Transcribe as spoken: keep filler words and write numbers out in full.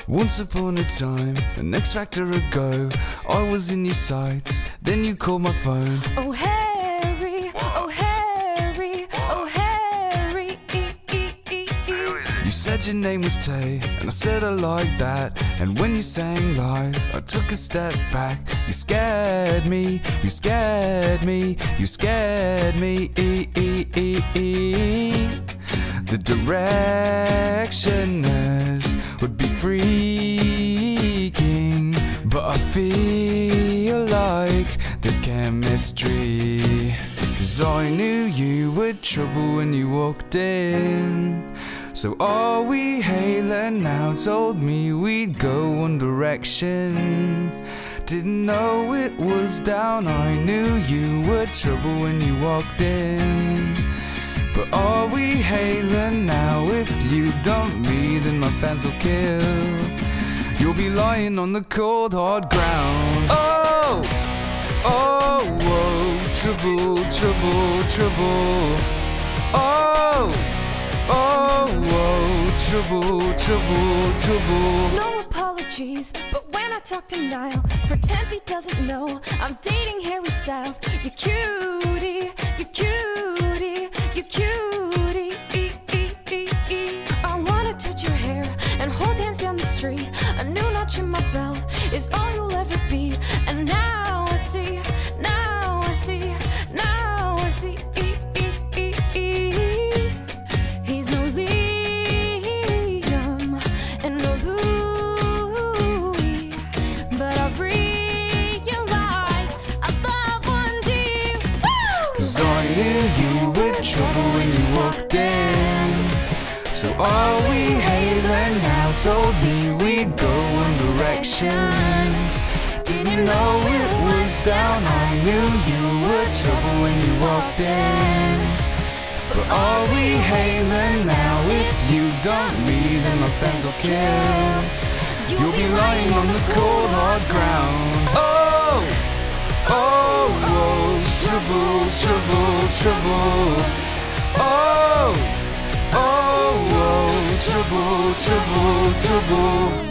Once upon a time, an X Factor ago, I was in your sights, then you called my phone. Oh Harry, oh Harry, oh Harry. You said your name was Tay, and I said I like that. And when you sang live, I took a step back. You scared me, you scared me, you scared me. The directioners would be freaking, but I feel like there's chemistry. Cause I knew you were trouble when you walked in. So are we hailing now? Told me we'd go one direction. Didn't know it was down. I knew you were trouble when you walked in. But are we hailing now? If you dump me, then my fans will kill. You'll be lying on the cold hard ground. Oh, oh, whoa, trouble, trouble, trouble. Oh, oh, whoa, trouble, trouble, trouble. No apologies, but when I talk to Niall, pretends he doesn't know I'm dating Harry Styles. You cutie, you cutie, you cutie. I wanna touch your hair and hold hands down the street. A new notch in my belt is all you'll ever be. And now I see, now I see, now I see. He's no Liam and no Louis, but I realize I love one D. Cause I knew you were trouble when you walked in. So are we hailing now? Told me we'd go one direction. Didn't know it was down. I knew you were trouble when you walked in. But are we hailing now? If you dump me, then my fans will kill. You'll be lying on the cold hard ground. Oh, oh, whoa, trouble, trouble, trouble. Oh, oh, whoa, trouble, trouble, trouble.